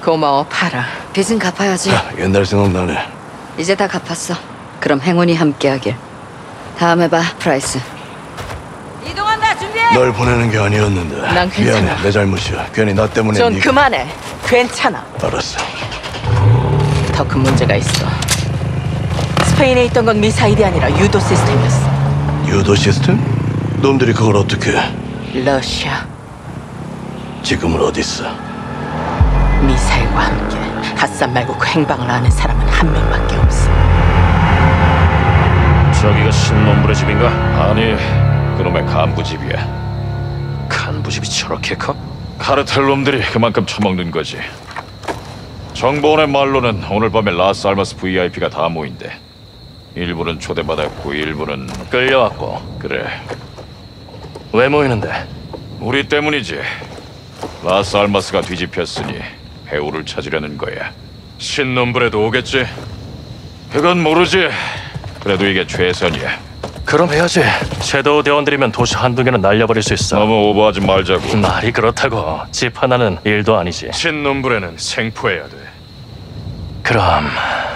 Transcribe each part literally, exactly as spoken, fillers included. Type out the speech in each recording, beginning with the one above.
고마워, 파라. 빚은 갚아야지. 자, 옛날 생각나네. 이제 다 갚았어. 그럼 행운이 함께하길. 다음에 봐, 프라이스. 이동한다, 준비해! 널 보내는 게 아니었는데. 난 괜찮아. 미안해, 내 잘못이야. 괜히 나 때문에 존, 네가... 그만해. 괜찮아. 알았어. 더 큰 문제가 있어. 스페인에 있던 건 미사일이 아니라 유도 시스템이었어. 유도 시스템? 놈들이 그걸 어떻게... 러시아. 지금은 어딨어? 미사일과 함께 핫산 말고 그 행방을 아는 사람은 한 명밖에 없어. 저기가 신놈불의 집인가? 아니, 그놈의 간부집이야. 간부집이 저렇게 커? 카르텔 놈들이 그만큼 처먹는 거지. 정보원의 말로는 오늘 밤에 라스 알마스 브이아이피가 다 모인대. 일부는 초대받았고 일부는 끌려왔고. 그래. 왜 모이는데? 우리 때문이지. 라스 알마스가 뒤집혔으니 배우를 찾으려는 거야. 신놈불에도 오겠지? 그건 모르지. 그래도 이게 최선이야. 그럼 해야지. 섀도우 대원들이면 도시 한두 개는 날려버릴 수 있어. 너무 오버하지 말자고. 말이 그렇다고. 집 하나는 일도 아니지. 신놈불에는 생포해야 돼. 그럼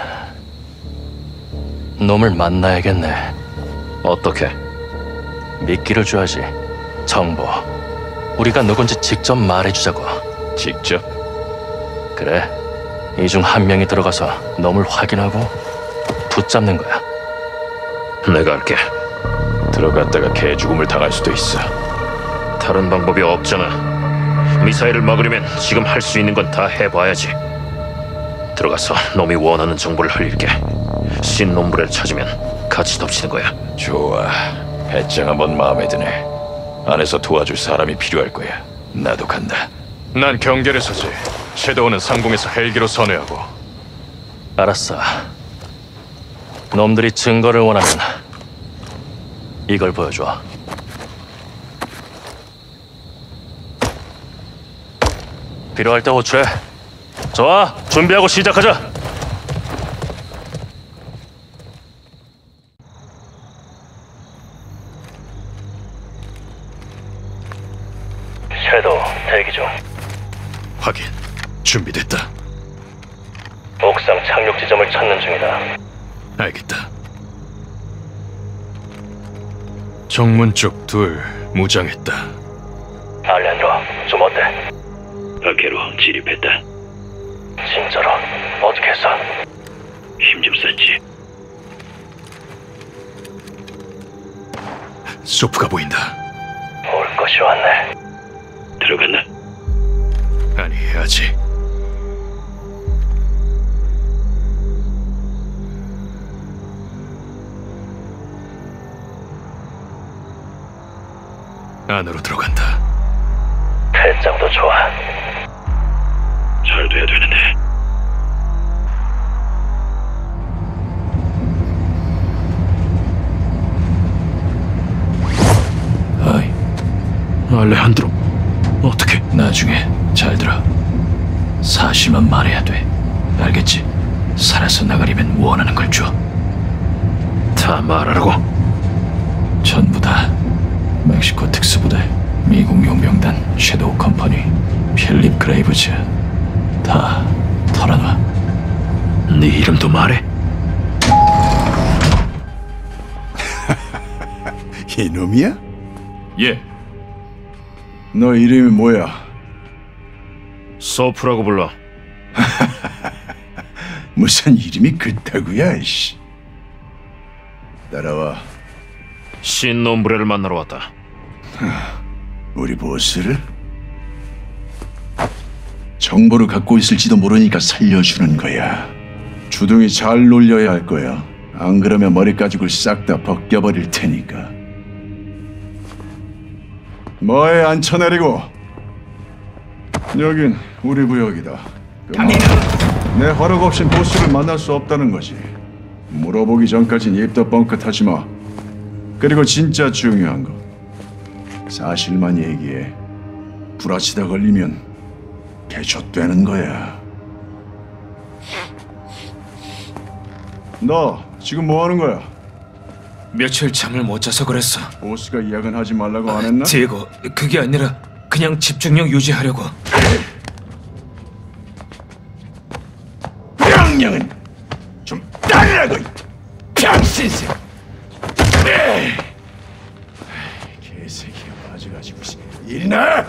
놈을 만나야겠네. 어떻게? 미끼를 줘야지. 정보. 우리가 누군지 직접 말해주자고. 직접? 그래. 이 중 한 명이 들어가서 놈을 확인하고 붙잡는 거야. 내가 할게. 들어갔다가 개죽음을 당할 수도 있어. 다른 방법이 없잖아. 미사일을 막으려면 지금 할 수 있는 건 다 해봐야지. 들어가서 놈이 원하는 정보를 흘릴게. 신놈불을 찾으면 같이 덮치는 거야. 좋아. 배짱 한번 마음에 드네. 안에서 도와줄 사람이 필요할 거야. 나도 간다. 난 경계를 서지. 섀도우는 상공에서 헬기로 선회하고. 알았어. 놈들이 증거를 원하면 이걸 보여줘. 필요할 때 호출해. 좋아, 준비하고 시작하자. 섀도우, 대기 중. 확인. 준비됐다. 옥상 착륙 지점을 찾는 중이다. 알겠다. 정문 쪽 둘 무장했다. 알렌드로, 좀 어때? 박해로 진입했다. 진짜로? 어떻게 했어? 힘 좀 썼지. 소프가 보인다. 올 것이 왔네. 들어갔나? 아니, 아직. 안으로 들어간다. 배짱도 좋아. 잘 돼야 되는데. 아이, 알레한드로. 어떻게? 나중에 잘 들어. 사실만 말해야 돼. 알겠지? 살아서 나가려면 원하는 걸 줘. 다 말하라고. 전부 다. 멕시코 특수부대, 미국 용병단, 섀도우 컴퍼니, 필립 그레이브즈 다 털어놔. 네 이름도 말해. 이놈이야? 예, 너 이름이 뭐야? 소프라고 불러. 무슨 이름이 그따구야, 이씨. 따라와. 신놈브레를 만나러 왔다. 우리 보스를? 정보를 갖고 있을지도 모르니까 살려주는 거야. 주둥이 잘 놀려야 할 거야. 안 그러면 머리가죽을 싹 다 벗겨버릴 테니까. 뭐에 앉혀내리고? 여긴 우리 구역이다. 내 허락 없인 보스를 만날 수 없다는 거지. 물어보기 전까진 입도 뻥끗하지 마. 그리고 진짜 중요한 거. 사실만 얘기해. 부라치다 걸리면 개좆되는 거야. 너 지금 뭐 하는 거야? 며칠 잠을 못 자서 그랬어. 보스가 야근하지 말라고 안 했나? 디에고, 그게 아니라 그냥 집중력 유지하려고. 명령은 좀 따르라고. 병신새. 네. 개새끼가 빠져가지고 일이나.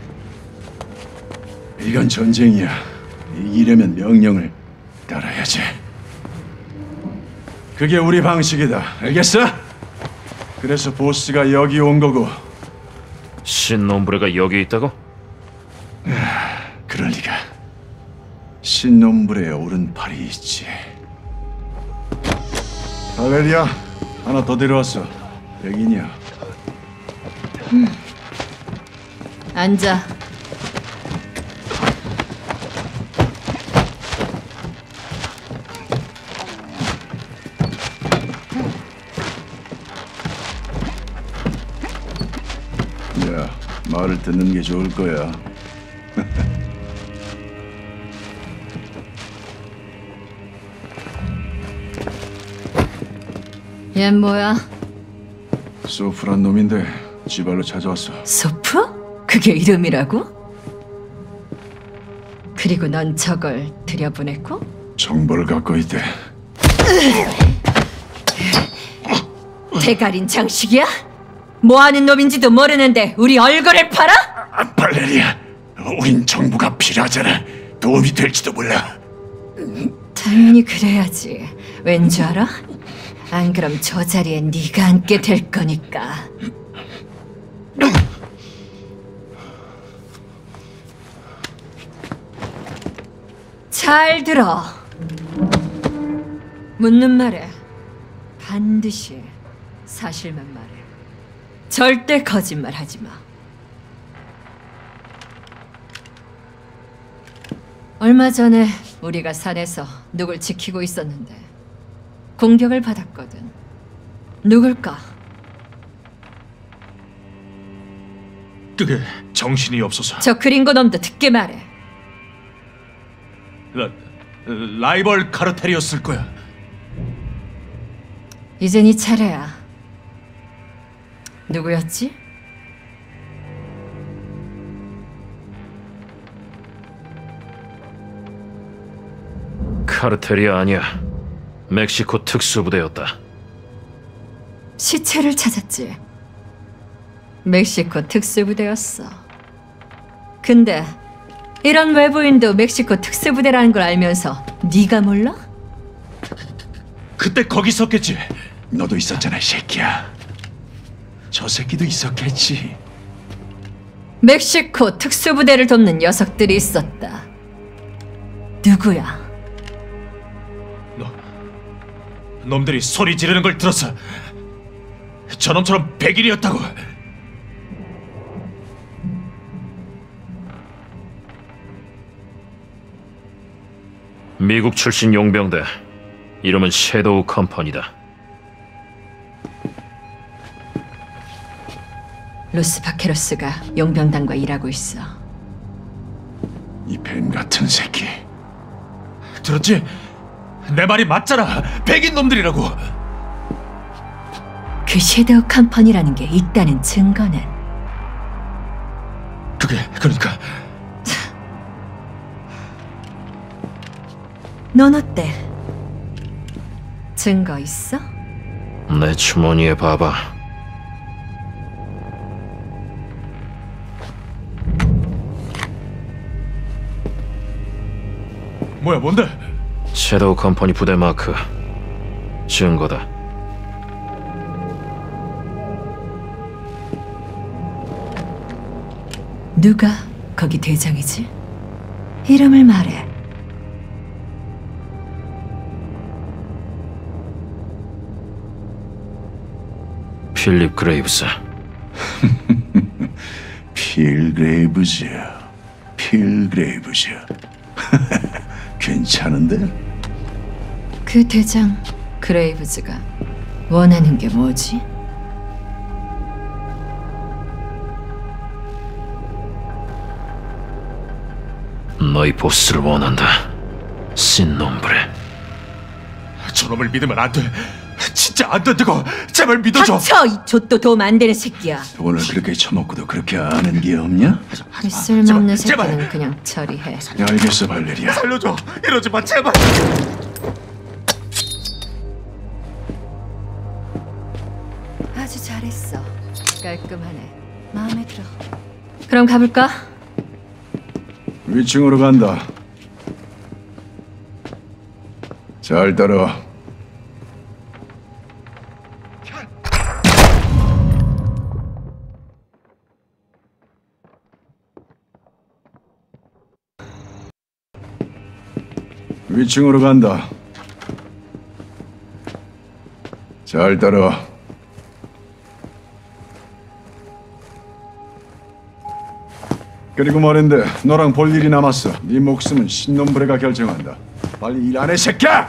이건 전쟁이야. 이기려면 명령을 따라야지. 그게 우리 방식이다. 알겠어? 그래서 보스가 여기 온 거고. 신놈브레가 여기 있다고? 그럴 리가. 신놈불의 오른팔이 있지. 발레리아, 하나 더 데려왔어. 백인이야. 앉아. 야, 말을 듣는 게 좋을 거야. 얜 뭐야? 소프란 놈인데 지발로 찾아왔어. 소프? 그게 이름이라고? 그리고 넌 저걸 들여보냈고? 정보를 갖고 있대. 대가린 장식이야? 뭐하는 놈인지도 모르는데 우리 얼굴을 팔아? 아, 발레리아, 우린 정보가 필요하잖아. 도움이 될지도 몰라. 당연히 그래야지. 왠 줄 알아? 안 그럼 저 자리에 네가 앉게 될 거니까. 잘 들어. 묻는 말에 반드시 사실만 말해. 절대 거짓말 하지 마. 얼마 전에 우리가 산에서 누굴 지키고 있었는데 공격을 받았거든. 누굴까? 그게 정신이 없어서. 저 그린고 놈도 듣게 말해. 라, 라이벌 카르텔이었을 거야. 이제 네 차례야. 누구였지? 카르텔이 아니야. 멕시코 특수부대였다. 시체를 찾았지. 멕시코 특수부대였어. 근데 이런 외부인도 멕시코 특수부대라는 걸 알면서 네가 몰라? 그때 거기 있었겠지. 너도 있었잖아, 이 새끼야. 저 새끼도 있었겠지. 멕시코 특수부대를 돕는 녀석들이 있었다. 누구야? 너, 놈들이 소리 지르는 걸 들었어. 저놈처럼 백인이었다고. 미국 출신 용병대. 이름은 섀도우 컴퍼니다. 로스 바케로스가 용병단과 일하고 있어. 이 뱀 같은 새끼. 들었지? 내 말이 맞잖아. 백인 놈들이라고. 그 섀도우 컴퍼니라는 게 있다는 증거는? 그게 그러니까 넌 어때? 증거 있어? 내 주머니에 봐봐. 뭐야, 뭔데? 섀도우 컴퍼니 부대 마크. 증거다. 누가 거기 대장이지? 이름을 말해. 필립 그레이브스. 필그레이브즈. 필그레이브즈. 괜찮은데? 그 대장 그레이브즈가 원하는 게 뭐지? 너희 보스를 원한다. 신놈브레. 저놈을 믿으면 안 돼. 진짜 안 된다고. 제발 믿어줘. 닥쳐! 이 좆도 도움 안 되는 새끼야. 돈을 그렇게 처먹고도 그렇게 아는 게 없냐? 이 쓸모없는 제발, 제발. 새끼는 그냥 처리해. 알겠어, 발레리아. 살려줘. 이러지 마, 제발. 깔끔하네. 마음에 들어. 그럼 가볼까? 위층으로 간다. 잘 따라와. 위층으로 간다. 잘 따라와. 그리고 말인데 너랑 볼 일이 남았어. 네 목숨은 신놈브레가 결정한다. 빨리 일 안 해, 새끼야!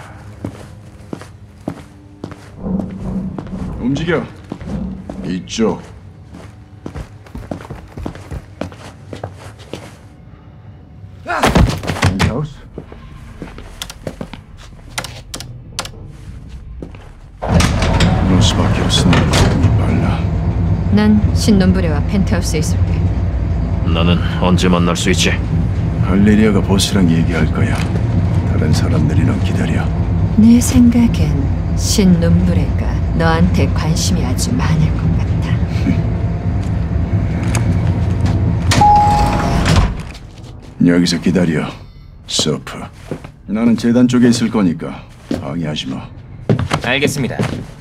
움직여. 이쪽. 펜트하우스. 노스밖에 없으니 이 빨라. 난 신놈브레와 펜트하우스에 있을게. 나는 언제 만날 수 있지? 할레리아가 보스랑 얘기할 거야. 다른 사람들이랑 기다려. 내 생각엔 신놈브레가 너한테 관심이 아주 많을 것 같아. 여기서 기다려. 서프. 나는 재단 쪽에 있을 거니까 방해하지 마. 알겠습니다.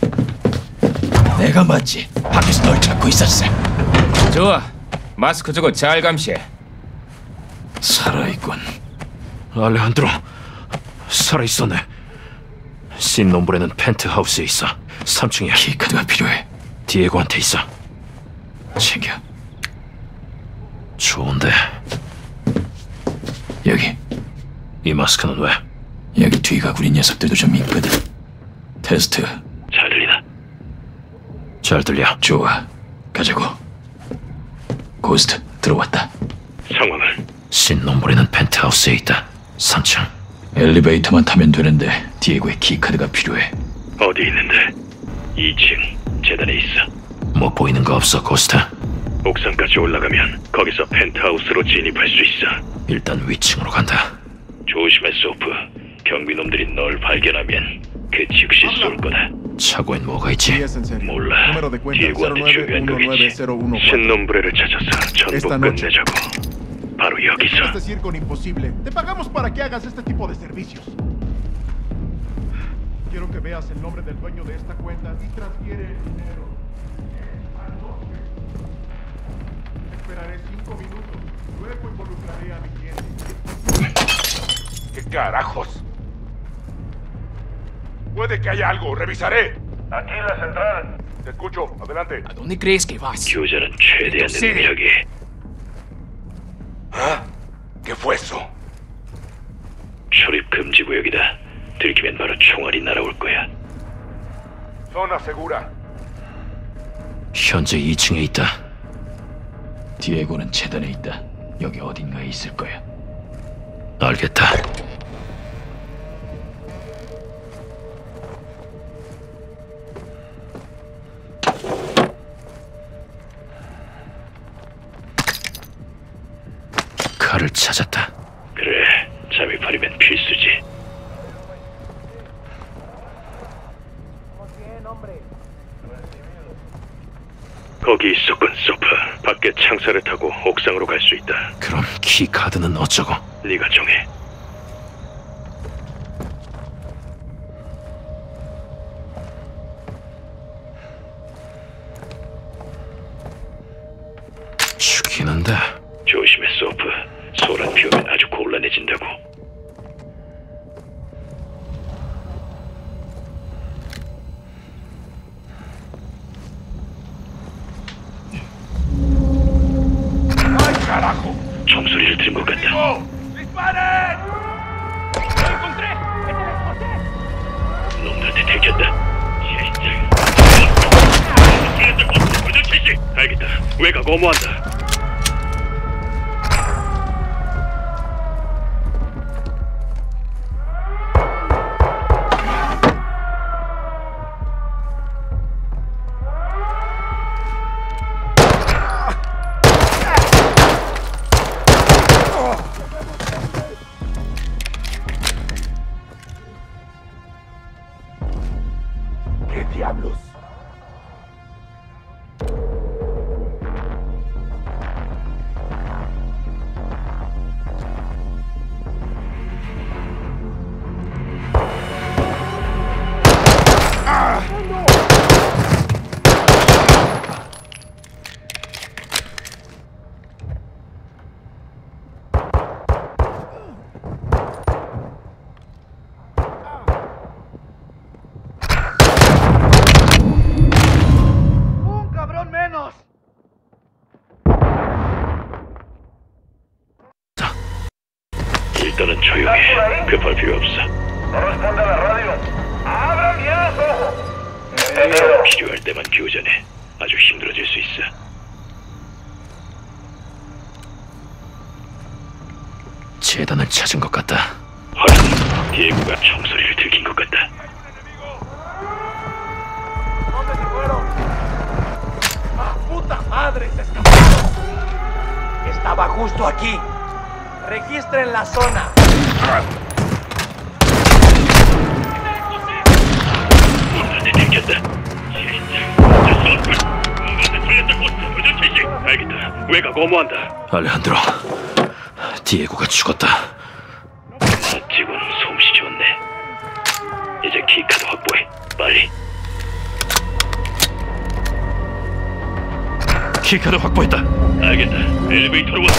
내가 맞지. 밖에서 널 찾고 있었어. 좋아. 마스크 주고 잘 감시해. 살아있군. 알레한드로 살아있었네. 신놈브레는 펜트하우스에 있어. 삼 층이야. 키카드가 필요해. 디에고한테 있어. 챙겨. 좋은데 여기. 이 마스크는 왜? 여기 뒤가 구린 녀석들도 좀 있거든. 테스트. 잘 들리나? 잘 들려. 좋아. 가자고. 고스트 들어왔다. 상황은? 신놈브레는 펜트하우스에 있다. 삼 층. 엘리베이터만 타면 되는데 디에고의 키카드가 필요해. 어디 있는데? 이 층 재단에 있어. 뭐 보이는 거 없어, 고스트? 옥상까지 올라가면 거기서 펜트하우스로 진입할 수 있어. 일단 위층으로 간다. 조심해, 소프. 경비놈들이 널 발견하면 그 즉시 쏠 거다. 차고엔 뭐가 있지? 몰라. 디에고한테 중요한 거겠지. 신놈브레를 찾아서 전부 끝내자고. 바로 여기서. Este circo imposible. Te pagamos para que hagas este tipo de servicios. Quiero que veas el nombre del dueño de esta cuenta y transfiere el dinero. Esperaré cinco minutos. Luego involucraré a mi cliente. ¿Qué carajos? Puede que haya algo. Revisaré. Aquí la central. Te escucho. Adelante. ¿A dónde crees que vas? 교전은 최대한 능력이. ¿Ah? ¿Qué fue eso? 출입 금지 구역이다. 들키면 바로 총알이 날아올 거야. Zona segura. 현재 이 층에 있다. 디에고는 재단에 있다. 여기 어딘가에 있을 거야. 알겠다. 칼을 찾았다. 그래, 잠입하려면 필수지. 거기 있었군, 소프. 밖에 창살을 타고 옥상으로 갈 수 있다. 그럼 키카드는 어쩌고? 네가 정해. 죽이는데. 조심해, 소프. 소란 피우면 아주 곤란해진다고. 총소리를 들은 것 같다. 놈들한테 들켰다. 알겠다. 외곽 어머한다. 일단은 조용해. 급할 필요 없어. 필요할 때만 교전해. 아주 힘들어질 수 있어. 재단을 찾은 것 같다. 확인. 디에고가 총소리를 들킨 것 같다. ¡Puta madre! ¡Se escapó! Estaba justo aquí. Registren la zona. 인간에 들켰다. 알겠다. 외곽 어무한다. 알레한드로, 디에고가 죽었다. 지금 솜씨 좋네. 이제 키카드 확보해. 빨리. 키카드 확보했다. 알겠다. 엘리베이터로 와.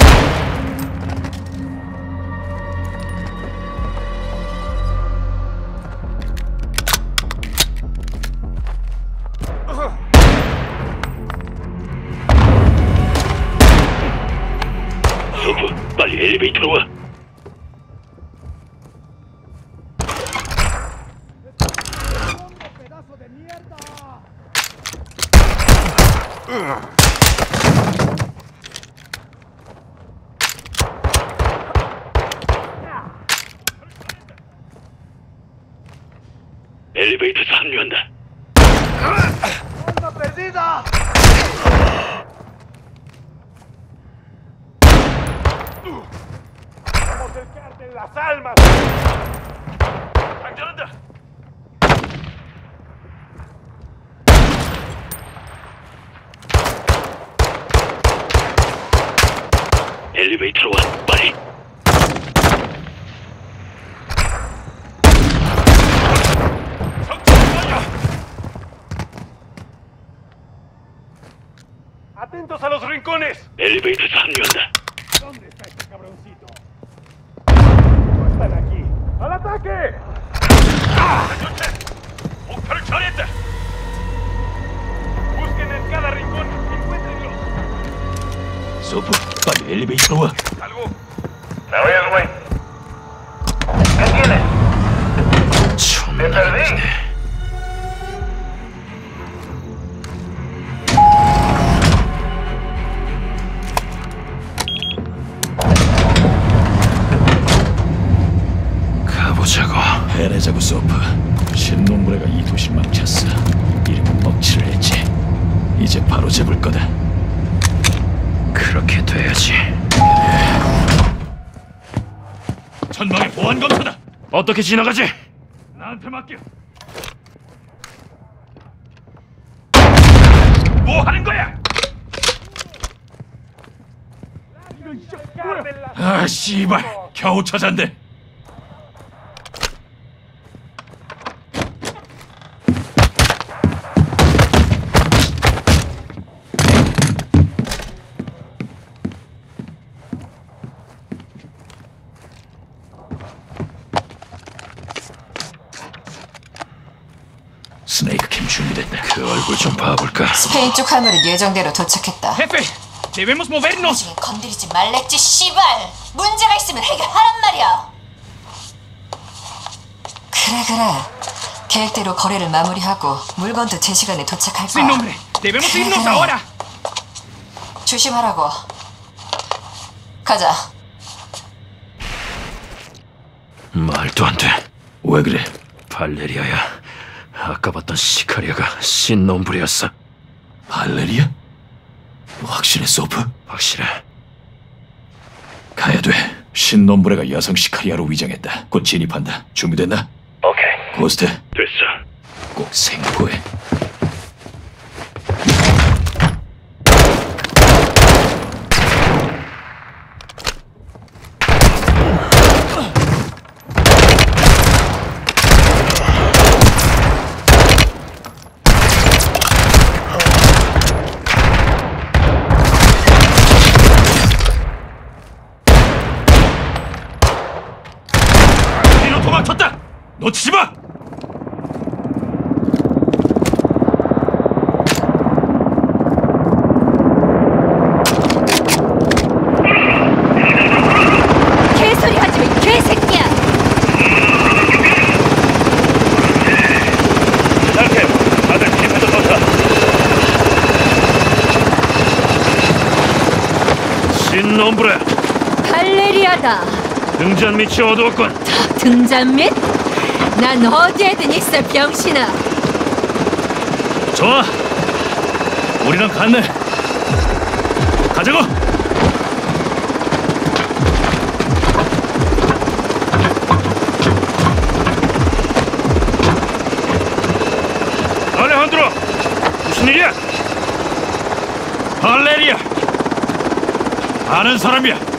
소프, 빨리 엘리베이터로 와. 엘리베이터에서 합류한다. ¡Onda perdida! ¡Vamos del cártel Las Almas! ¡Sangrando! 엘리베이터로 와. 빨리. ¡Atentos a los rincones! 엘리베이터에서 합류한다. ¿Dónde está este cabroncito? ¡No están aquí! ¡Al ataque! ¡Ah! ¡목표를 처리했다! Busquen en cada rincón. Encuéntrenlos. 소프, 빨리 엘리베이터로 와. ¿Algo? ¿Me oyes, güey? ¿Qué tienes? 촌나기네. 가보자고. 해내자고 소프. 신놈부레가 이 도시 망쳤어. 이름은 먹칠을 했지. 이제 바로 잡을 거다. 그렇게 돼야지. 전방에 보안 검사다. 어떻게 지나가지? 나한테 맡겨. 뭐 하는 거야? 아 씨발, 겨우 찾았네. 스네이크 캠 준비됐다. 그 얼굴 좀 봐볼까? 스페인 쪽 화물은 예정대로 도착했다. Jefe, debemos movernos. 나중에 건드리지 말랬지, 씨발! 문제가 있으면 해결하란 말이야! 그래, 그래. 계획대로 거래를 마무리하고 물건도 제 시간에 도착할 거야. Sin nombre. Debemos 그래, irnos 그래. ahora. 조심하라고. 가자. 말도 안 돼. 왜 그래? 발레리아야. 아까 봤던 시카리아가 신놈부리였어. 발레리아? 확실해 소프? 확실해. 가야 돼. 신놈부레가 여성 시카리아로 위장했다. 곧 진입한다. 준비됐나? 오케이. 고스트, 됐어. 꼭 생고해. 니너 도망쳤다. 놓치지 마. 개소리 하지 마, 개새끼! 홈브레. 발레리아다. 등잔 밑이 어두웠군. 등잔 밑? 난 어디에든 있어, 병신아. 좋아. 우리랑 갔네. 가자고. 알레한드로, 무슨 일이야? 발레리아. 아는 사람이야.